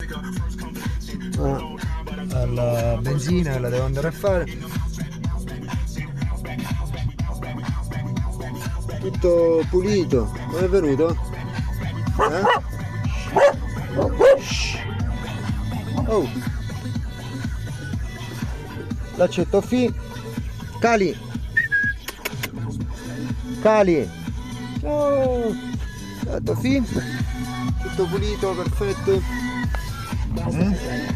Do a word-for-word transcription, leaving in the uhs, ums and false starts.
Ah, alla benzina la devo andare a fare. Tutto pulito. Come è venuto? Eh? Oh, l'accetto fi. Cali. Cali. Ciao. Ciao fi. Tutto pulito, perfetto. Eh?